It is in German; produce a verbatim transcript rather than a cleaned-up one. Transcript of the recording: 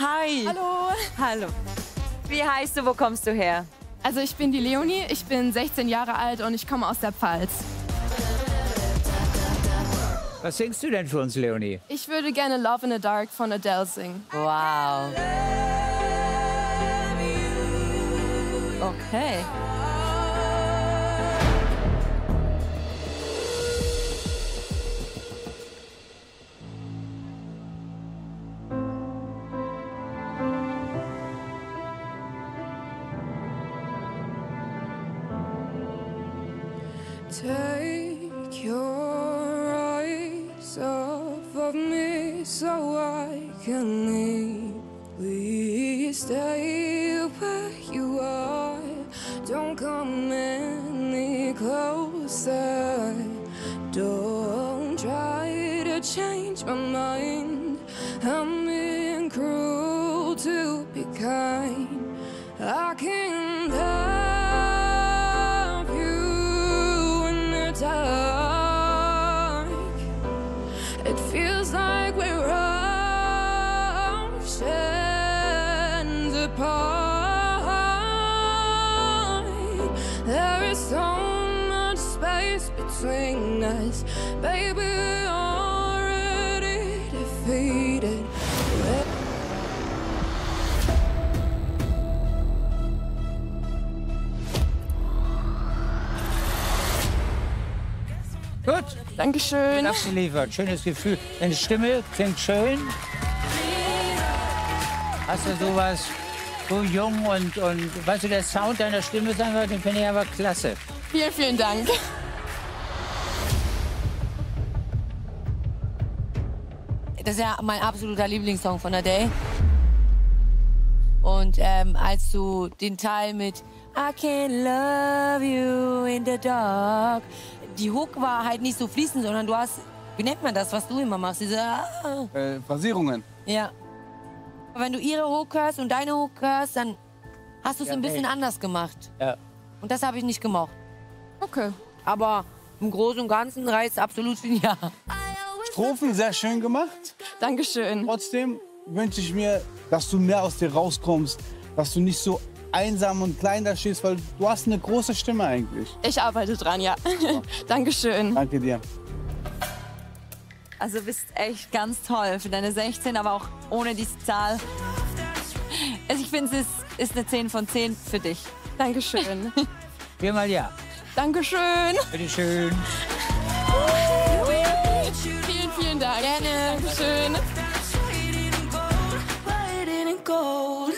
Hi. Hallo. Hallo. Wie heißt du, wo kommst du her? Also ich bin die Leonie, ich bin sechzehn Jahre alt und ich komme aus der Pfalz. Was singst du denn für uns, Leonie? Ich würde gerne Love in the Dark von Adele singen. Wow. Okay. Take your eyes off of me so I can leave. Please stay where you are. Don't come any closer. Don't try to change my mind. I'm being cruel to be kind. I can love you in the dark. It feels like we're oceans apart. There is so much space between us, baby, we're already defeated. Gut. Dankeschön. Abgeliefert. Schönes Gefühl. Deine Stimme klingt schön. Hast du sowas so jung und, und weißt du, der Sound deiner Stimme, sagen wir, den finde ich aber klasse. Vielen, vielen Dank. Das ist ja mein absoluter Lieblingssong von Adele. Und ähm, als du den Teil mit I can love you in the dark, die Hook war halt nicht so fließend, sondern du hast, wie nennt man das, was du immer machst? Diese, ah. Äh, Phrasierungen. Ja. Wenn du ihre Hook hörst und deine Hook hörst, dann hast du es Ja, ein bisschen nee. anders gemacht. Ja. Und das habe ich nicht gemocht. Okay. Aber im Großen und Ganzen reicht es absolut für ein Ja. Strophen sehr schön gemacht. Dankeschön. Trotzdem wünsche ich mir, dass du mehr aus dir rauskommst, dass du nicht so einsam und klein da stehst, weil du hast eine große Stimme eigentlich. Ich arbeite dran, ja. Dankeschön. Danke dir. Also du bist echt ganz toll für deine sechzehn, aber auch ohne diese Zahl. Also ich finde, es ist, ist eine zehn von zehn für dich. Dankeschön. Viermal ja. Dankeschön. Bitteschön.